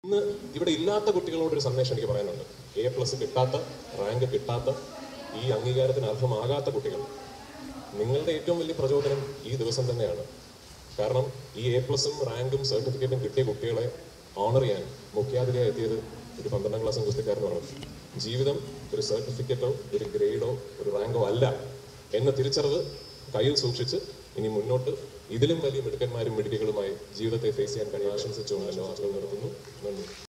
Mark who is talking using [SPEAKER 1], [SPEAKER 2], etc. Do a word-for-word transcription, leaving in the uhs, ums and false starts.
[SPEAKER 1] ഇന്ന് ഇവിടെ ഇല്ലാത്ത കുട്ടികളോടൊരു സന്ദേശം എനിക്ക് പറയാനുണ്ട്. എ പ്ലസ് കിട്ടാത്ത, റാങ്ക് കിട്ടാത്ത, ഈ അംഗീകാരത്തിന് അർഹമാകാത്ത കുട്ടികൾ, നിങ്ങളുടെ ഏറ്റവും വലിയ പ്രചോദനം ഈ ദിവസം തന്നെയാണ്. കാരണം ഈ എ പ്ലസും റാങ്കും സർട്ടിഫിക്കറ്റും കിട്ടിയ കുട്ടികളെ ഓണർ ചെയ്യാൻ മുഖ്യാതിഥിയായി എത്തിയത് ഒരു പന്ത്രണ്ടാം ക്ലാസ് ഗുസ്തിക്കാരനാണ്. ജീവിതം ഒരു സർട്ടിഫിക്കറ്റോ ഒരു ഗ്രേഡോ ഒരു റാങ്കോ അല്ല എന്ന തിരിച്ചറിവ് കയ്യിൽ സൂക്ഷിച്ച് ഇനി മുന്നോട്ട് ഇതിലും വലിയ മിടുക്കന്മാരും മിടുക്കികളുമായി ജീവിതത്തെ ഫേസ് ചെയ്യാൻ കഴിയും ആശംസിച്ചുകൊണ്ട് എൻ്റെ വാക്കുകൾ നിർത്തുന്നു. നന്ദി.